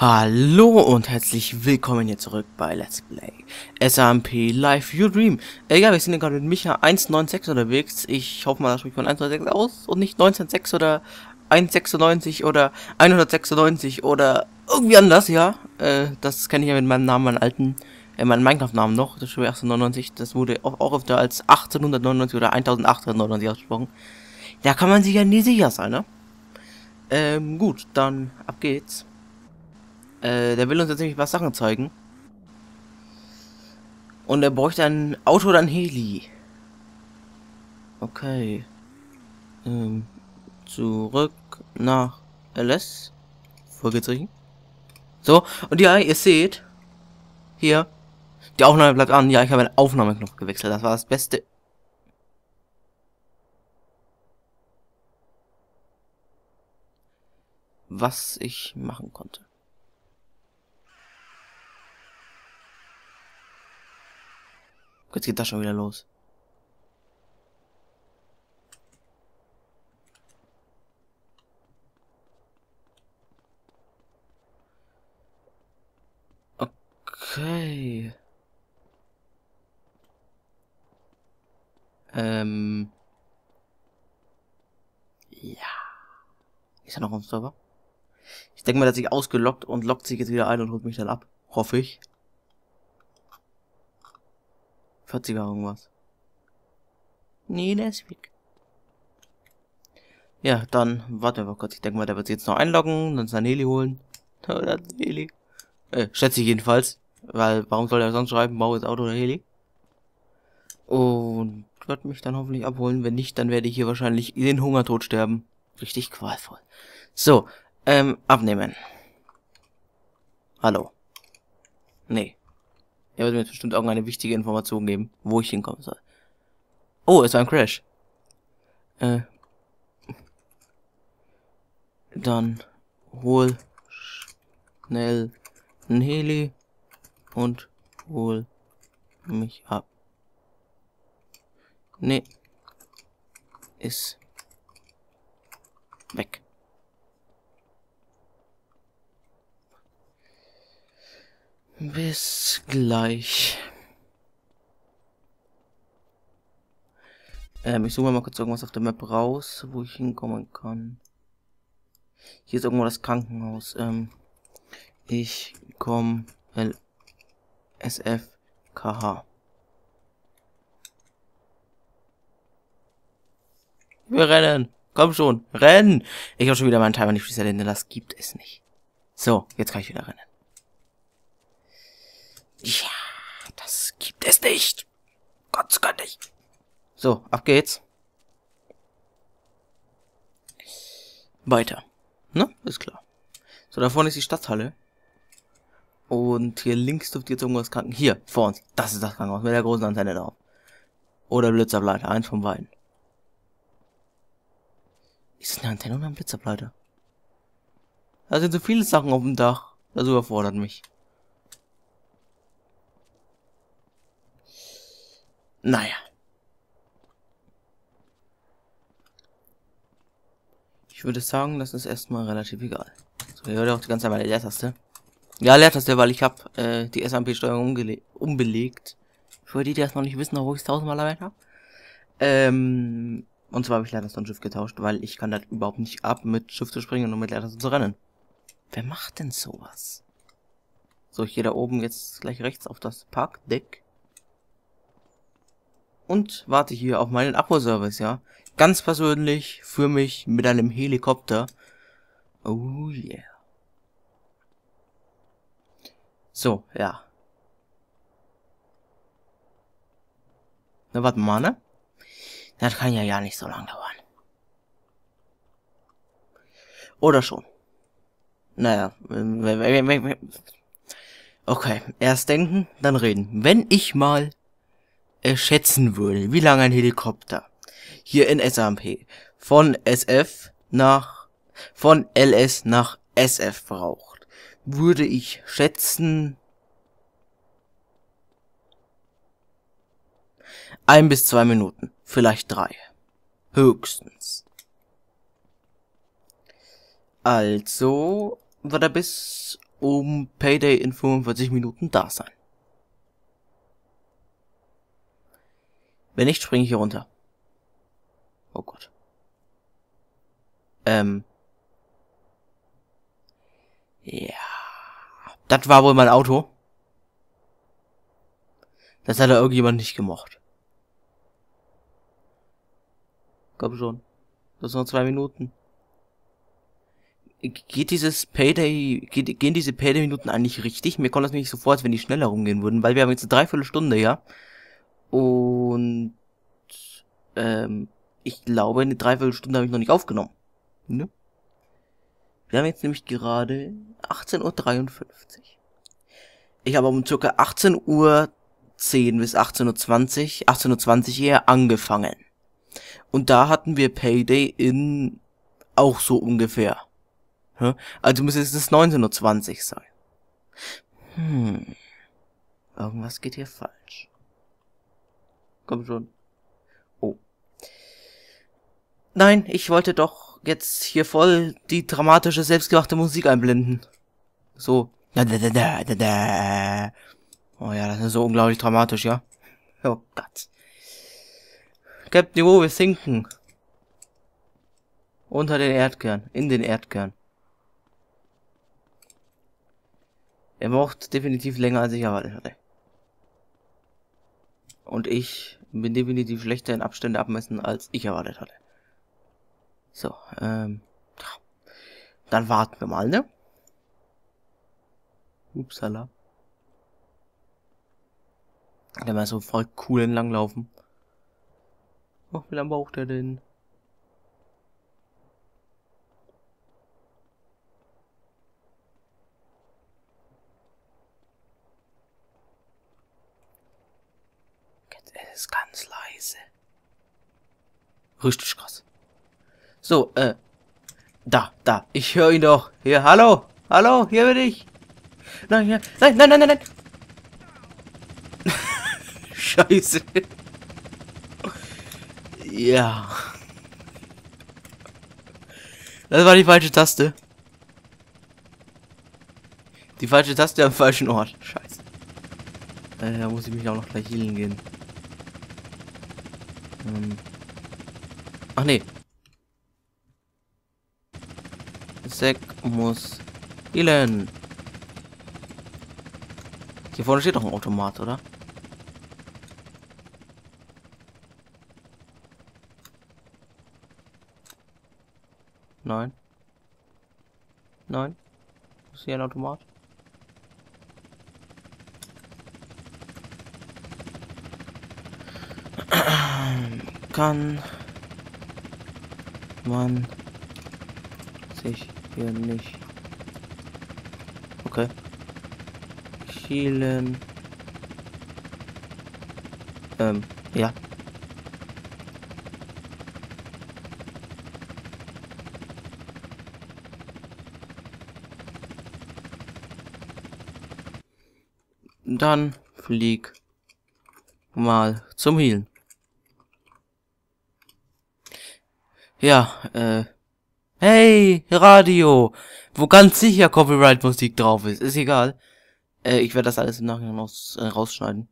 Hallo und herzlich willkommen hier zurück bei Let's Play SMP Live Your Dream. Ja, wir sind hier gerade mit Micha 196 unterwegs. Ich hoffe mal, das spricht von 196 aus und nicht 196 oder 196 oder 196 oder irgendwie anders, ja. Das kenne ich ja mit meinem Namen, meinen alten, meinen Minecraft-Namen noch. Das ist schon 1899. Das wurde auch öfter als 1899 oder 1899 ausgesprochen. Da kann man sich ja nie sicher sein, ne? Gut, dann ab geht's. Der will uns jetzt nämlich was Sachen zeigen. Und er bräuchte ein Auto oder ein Heli. Okay. Zurück nach LS. Vorgezogen. So, und ja, ihr seht. Hier. Die Aufnahme bleibt an. Ja, ich habe den Aufnahmeknopf gewechselt. Das war das Beste. Was ich machen konnte. Jetzt geht das schon wieder los. Okay. Ja. Ist er noch am Server? Ich denke mal, dass sich ausgeloggt und loggt sich jetzt wieder ein und holt mich dann ab. Hoffe ich. 40er irgendwas. Nee, der ist weg. Ja, dann, warte mal kurz. Ich denke mal, der wird sich jetzt noch einloggen, dann sein Heli holen. Oder Heli. Schätze ich jedenfalls. Weil, warum soll er sonst schreiben, baue jetzt Auto oder Heli? Und wird mich dann hoffentlich abholen. Wenn nicht, dann werde ich hier wahrscheinlich den Hungertod sterben. Richtig qualvoll. So, abnehmen. Hallo. Nee. Er wird mir jetzt bestimmt irgendeine wichtige Information geben, wo ich hinkommen soll. Oh, es war ein Crash. Dann hol schnell ein Heli und hol mich ab. Nee. Ist weg. Bis gleich. Ich suche mal kurz irgendwas auf der Map raus, wo ich hinkommen kann. Hier ist irgendwo das Krankenhaus. Ich komme SFKH. Wir rennen. Komm schon. Rennen. Ich habe schon wieder meinen Timer nicht resettet, denn das gibt es nicht. So, jetzt kann ich wieder rennen. Ja, das gibt es nicht. Gott sei Dank. So, ab geht's. Weiter. Ne? Ist klar. So, da vorne ist die Stadthalle. Und hier links dürfte jetzt irgendwas kranken. Hier, vor uns. Das ist das Krankenhaus mit der großen Antenne drauf. Oder Blitzableiter. Eins von beiden. Ist es eine Antenne oder ein Blitzableiter? Da sind so viele Sachen auf dem Dach. Das überfordert mich. Naja. Ich würde sagen, das ist erstmal relativ egal. So, hier hört auch die ganze Zeit meine Leertaste. Ja, Leertaste, weil ich habe die SMP-Steuerung umbelegt. Für die das noch nicht wissen, wo ich es 1000-mal erwähnt habe. Und zwar habe ich Leertaste und Shift getauscht, weil ich kann das überhaupt nicht ab, mit Shift zu springen und mit Leertaste zu rennen. Wer macht denn sowas? So, ich gehe da oben jetzt gleich rechts auf das Parkdeck. Und warte hier auf meinen Abholservice, ja. Ganz persönlich für mich mit einem Helikopter. Oh yeah. So, ja. Na, warte mal, ne? Das kann ja nicht so lange dauern. Oder schon. Naja. Okay, erst denken, dann reden. Wenn ich mal schätzen würde, wie lange ein Helikopter hier in SMP von LS nach SF braucht, würde ich schätzen 1 bis 2 Minuten, vielleicht 3. Höchstens. Also wird er bis um Payday in 45 Minuten da sein. Wenn nicht, springe ich hier runter. Oh Gott. Ja. Das war wohl mein Auto. Das hat irgendjemand nicht gemocht. Komm schon. Das sind noch 2 Minuten. Gehen diese Payday-Minuten eigentlich richtig? Mir kommt das nicht so vor, als wenn die schneller rumgehen würden, weil wir haben jetzt eine Dreiviertelstunde, ja? Und ich glaube, eine Dreiviertelstunde habe ich noch nicht aufgenommen. Ne? Wir haben jetzt nämlich gerade 18:53 Uhr. Ich habe um ca. 18:10 bis 18:20 Uhr, 18:20 Uhr eher angefangen. Und da hatten wir Payday in auch so ungefähr. Also müsste es 19:20 Uhr sein. Irgendwas geht hier falsch. Komm schon. Oh. Nein, ich wollte doch jetzt hier voll die dramatische, selbstgemachte Musik einblenden. So. Oh ja, das ist so unglaublich dramatisch, ja? Oh Gott. Captain Nemo, wir sinken. Unter den Erdkern. In den Erdkern. Er braucht definitiv länger, als ich erwartet hatte. Und ich bin definitiv schlechter in Abstände abmessen, als ich erwartet hatte. So, dann warten wir mal, ne? Upsala. Der mal so voll cool entlang laufen. Oh, wie lange braucht er denn? Es ist ganz leise. Richtig krass. So, da. Ich höre ihn doch. Hier, hallo. Hallo, hier bin ich. Nein, nein. Scheiße. Ja. Das war die falsche Taste. Die falsche Taste am falschen Ort. Scheiße. Da muss ich mich auch noch gleich healen gehen. Ach nee. Zack muss healen. Hier vorne steht doch ein Automat, oder? Nein. Nein. Ist hier ein Automat? Kann man sich hier nicht schielen. Ja. Dann flieg mal zum Healen. Ja, hey, Radio, wo ganz sicher Copyright-Musik drauf ist. Ist egal. Ich werde das alles im Nachhinein rausschneiden.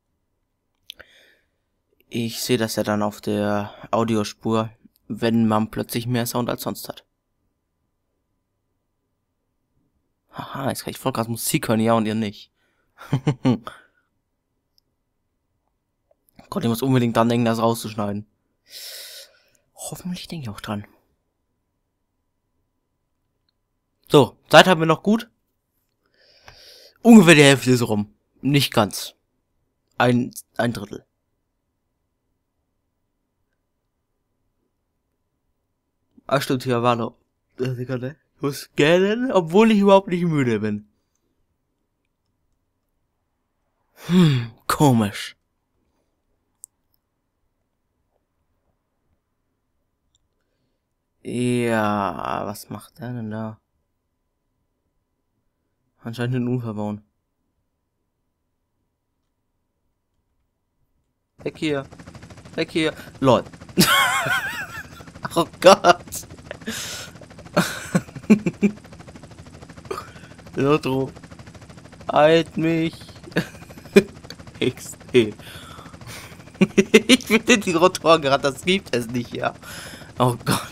Ich sehe das ja dann auf der Audiospur, wenn man plötzlich mehr Sound als sonst hat. Haha, jetzt kann ich voll krass Musik hören, ja, und ihr nicht. Gott, ich muss unbedingt dran denken, das rauszuschneiden. Hoffentlich denke ich auch dran. So, Zeit haben wir noch gut. Ungefähr die Hälfte ist rum. Nicht ganz. Ein Drittel. Ach stimmt, hier war noch. Ich muss scannen, obwohl ich überhaupt nicht müde bin. Komisch. Ja, was macht der denn da? Anscheinend einen Unfall bauen. Weg hier. Weg hier. LOL. Oh Gott. Notruf. Halt mich. XD. Ich finde die Rotoren gerade, das gibt es nicht, ja. Oh Gott.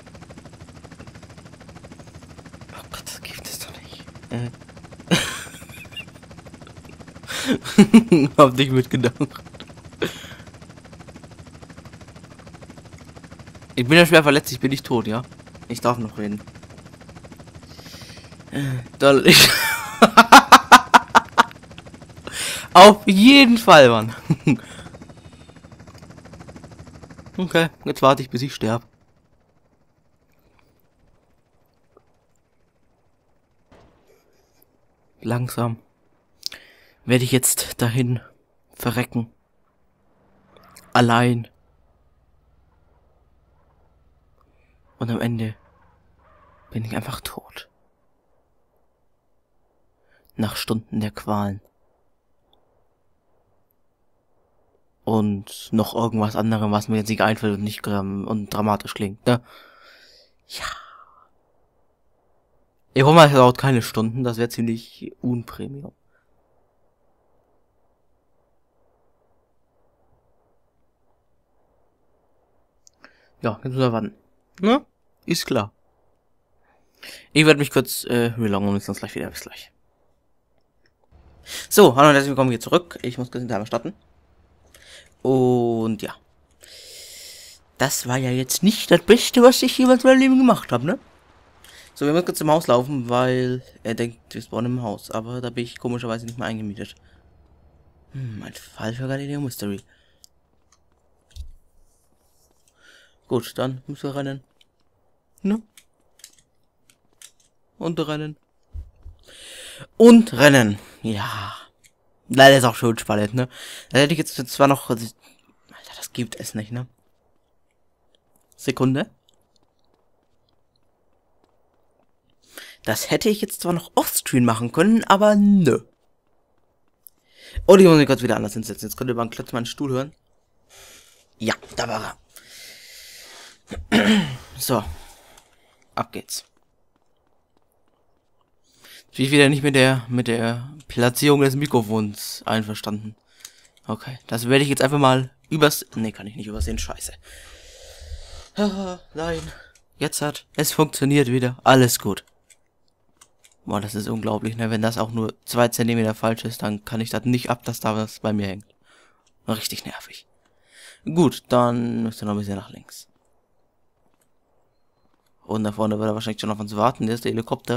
Oh Gott, das gibt es doch nicht. Hab nicht mitgedacht. Ich bin ja schwer verletzt, ich bin nicht tot, ja? Ich darf noch reden. Ich auf jeden Fall, Mann. Okay, jetzt warte ich, bis ich sterbe. Langsam werde ich jetzt dahin verrecken. Allein. Und am Ende bin ich einfach tot. Nach Stunden der Qualen. Und noch irgendwas anderem, was mir jetzt nicht einfällt und nicht und dramatisch klingt, ne? Ja. Ich hoffe mal, es dauert keine Stunden, das wäre ziemlich unpremium. Ja, jetzt müssen wir warten. Ne? Ist klar. Ich werde mich kurz reloggen und uns gleich wieder. Bis gleich. So, hallo und herzlich willkommen hier zurück. Ich muss kurz den Timer starten. Und ja. Das war ja jetzt nicht das Beste, was ich jemals in meinem Leben gemacht habe, ne? So, wir müssen kurz zum Haus laufen, weil er denkt, wir spawnen im Haus. Aber da bin ich komischerweise nicht mehr eingemietet. Ein Fall für Galileo Mystery. Gut, dann müssen wir rennen. Ne? Und rennen. Und rennen. Ja. Leider ist auch schon spannend, ne? Da hätte ich jetzt zwar noch... Alter, das gibt es nicht, ne? Sekunde. Das hätte ich jetzt zwar noch offscreen machen können, aber nö. Oh, die muss ich kurz wieder anders hinsetzen. Jetzt könnt ihr mal kurz meinen Stuhl hören. Ja, da war er. So. Ab geht's. Bin ich wieder nicht mit der Platzierung des Mikrofons einverstanden. Okay, das werde ich jetzt einfach mal übers... Ne, kann ich nicht übersehen. Scheiße. Nein. Jetzt hat es funktioniert wieder. Alles gut. Boah, das ist unglaublich, ne? Wenn das auch nur 2 Zentimeter falsch ist, dann kann ich das nicht ab, dass da was bei mir hängt. Richtig nervig. Gut, dann müsste noch ein bisschen nach links. Und da vorne wird er wahrscheinlich schon auf uns warten. Der ist der Helikopter.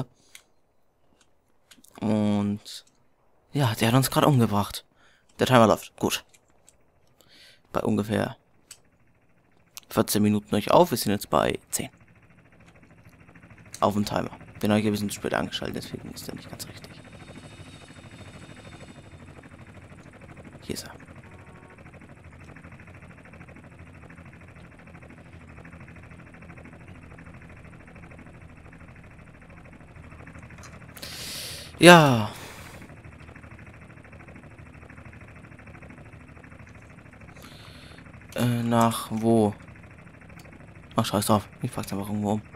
Und ja, der hat uns gerade umgebracht. Der Timer läuft. Gut. Bei ungefähr 14 Minuten euch auf. Wir sind jetzt bei 10. Auf dem Timer. Den habe ich ein bisschen zu spät angeschaltet, deswegen ist der nicht ganz richtig. Hier ist er. Ja. Nach wo? Ach, scheiß drauf. Ich frag's einfach irgendwo um.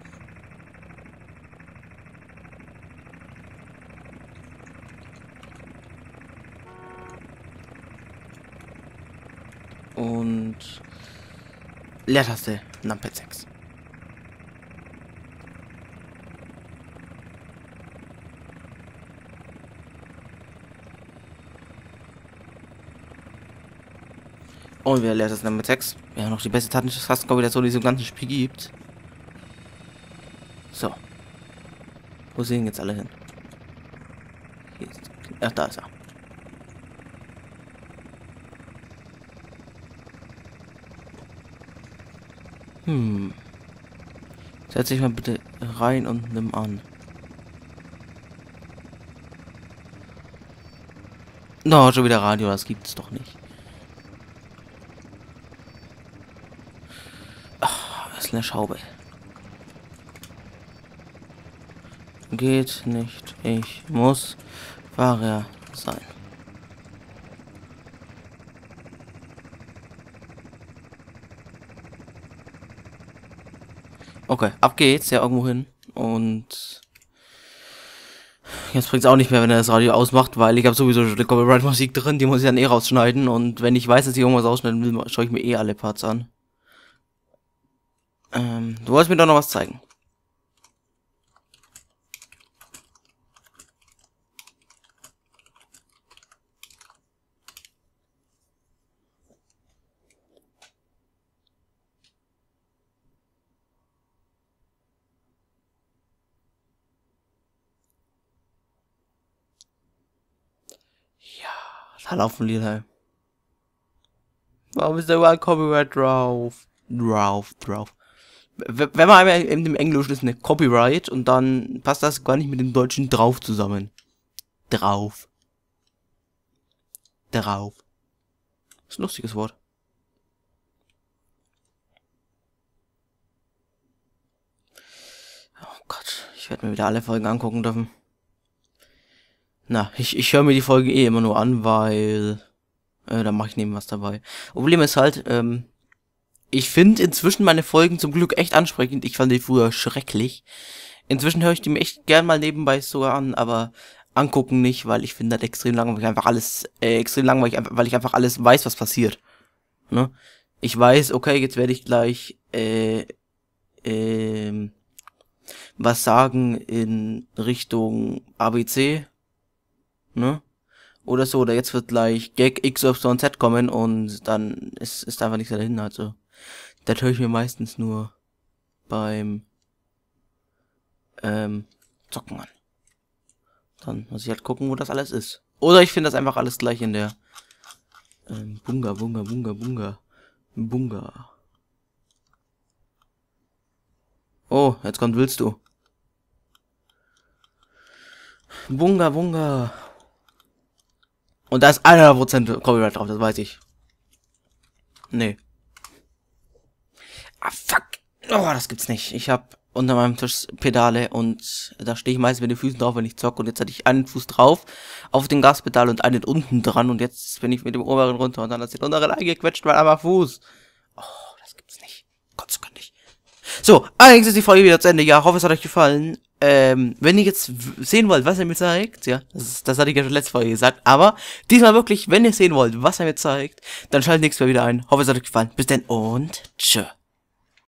Und Leertaste, Numpad 6. Und wieder Leertaste Numpad 6. Ja, noch die beste Tastenkombination, die es im ganzen Spiel gibt. So. Wo sind jetzt alle hin? Hier ist... Ach, da ist er. Setz dich mal bitte rein und nimm an. No, schon wieder Radio, das gibt's doch nicht. Ach, das ist eine Schraube. Geht nicht. Ich muss Fahrer sein. Okay, ab geht's ja irgendwo hin. Und Jetzt bringt's auch nicht mehr, wenn er das Radio ausmacht, weil ich habe sowieso schon eine Copyright-Musik drin, die muss ich dann eh rausschneiden. Und wenn ich weiß, dass ich irgendwas ausschneiden will, schaue ich mir eh alle Parts an. Du wolltest mir doch noch was zeigen. Da laufen Lieder. Warum ist da überall Copyright drauf? Drauf. Wenn man einmal in dem Englischen ist eine Copyright und dann passt das gar nicht mit dem Deutschen drauf zusammen. Drauf. Das ist ein lustiges Wort. Oh Gott, ich werde mir wieder alle Folgen angucken dürfen. Na, ich höre mir die Folgen eh immer nur an, weil da mache ich neben was dabei. Problem ist halt, ich finde inzwischen meine Folgen zum Glück echt ansprechend. Ich fand die früher schrecklich. Inzwischen höre ich die mir echt gern mal nebenbei sogar an, aber angucken nicht, weil ich finde das extrem langweilig, weil ich einfach alles weiß, was passiert. Ne? Ich weiß, okay, jetzt werde ich gleich was sagen in Richtung ABC, ne? Oder so, oder jetzt wird gleich Gag X, Y, Z kommen und dann ist einfach nichts dahin, also. Das höre ich mir meistens nur beim Zocken an. Dann muss ich halt gucken, wo das alles ist. Oder ich finde das einfach alles gleich in der Bunga. Oh, jetzt kommt willst du. Bunga. Und da ist 100% Copyright drauf, das weiß ich. Nee. Ah, fuck. Oh, das gibt's nicht. Ich hab unter meinem Tisch Pedale und da stehe ich meistens mit den Füßen drauf, wenn ich zocke. Und jetzt hatte ich einen Fuß drauf auf den Gaspedal und einen unten dran. Und jetzt bin ich mit dem oberen runter und dann hat den unteren eingequetscht, weil einmal Fuß. Oh, das gibt's nicht. Gott, so kann ich. So, allerdings ist die Folge wieder zu Ende. Ja, hoffe, es hat euch gefallen. Wenn ihr jetzt sehen wollt, was er mir zeigt, ja, das hatte ich ja schon letzte Folge gesagt, aber diesmal wirklich, wenn ihr sehen wollt, was er mir zeigt, dann schaltet nächstes Mal wieder ein. Hoffe, es hat euch gefallen. Bis dann und tschö.